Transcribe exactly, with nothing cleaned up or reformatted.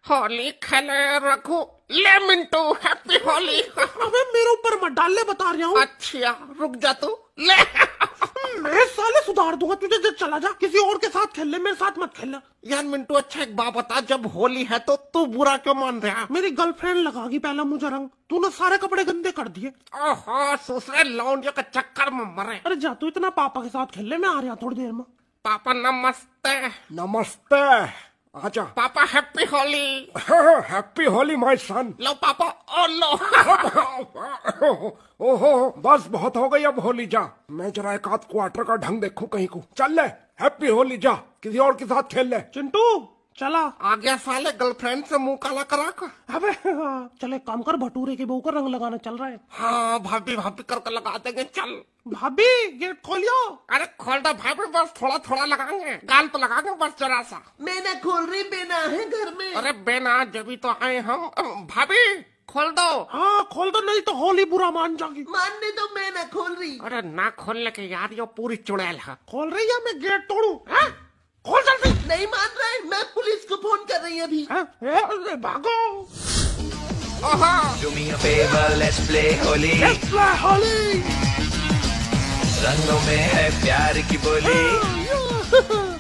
होली खेले रखू ले मिंटू हैप्पी होली। अबे मेरे ऊपर मत डाल ले, बता रहा हूँ। अच्छा रुक जा तू ले। मैं साले सुधार दूंगा तुझे, जब चला जा किसी और के साथ खेल ले, मेरे साथ मत खेलना। यार मिंटू अच्छा एक बात बता, जब होली है तो तू बुरा क्यों मान रहा है? मेरी गर्लफ्रेंड लगागी पहला मुझे रंग, तूने सारे कपड़े गंदे कर दिए। ओहो दूसरे लौंडियों के चक्कर में मरे। अरे जा तू इतना पापा के साथ खेल ले, मैं आ रहा थोड़ी देर में। पापा नमस्ते। नमस्ते, आजा। पापा happy Holi. Happy Holi my son. लो पापा ओ लो। ओहो बस बहुत हो गई, अब होली जा। मैं जरा एक आध क्वार्टर का ढंग देखूं कहीं को। चल ले हैप्पी होली, जा किसी और के साथ खेल ले। चिंटू चला आ गया साले गर्लफ्रेंड से मुंह काला करा कर। अबे चले काम कर, भटूरे के बहू का रंग लगाना चल रहा है। हाँ भाभी भाभी करके लगा देंगे। चल भाभी गेट खोलियो। अरे खोल दो भाभी, बस थोड़ा थोड़ा लगाएंगे, गाल तो लगाएंगे बस जरा सा। मैं ना खोल रही, बेना है घर में। अरे बेना जब तो आए हम। भाभी खोल दो। हाँ खोल दो, नहीं तो होली बुरा मान जाएगी। मानने दो, मैं ना खोल रही। अरे ना खोलने के यार, ये पूरी चुड़ैल है। खोल रही है, मैं गेट तोड़ू? खोल जल्दी। नहीं मान रहे, मैं पुलिस को फोन कर रही अभी। है? ए, भागो। Do me a favor, let's play Holi. Let's play Holi. रंगों में है प्यार की बोली।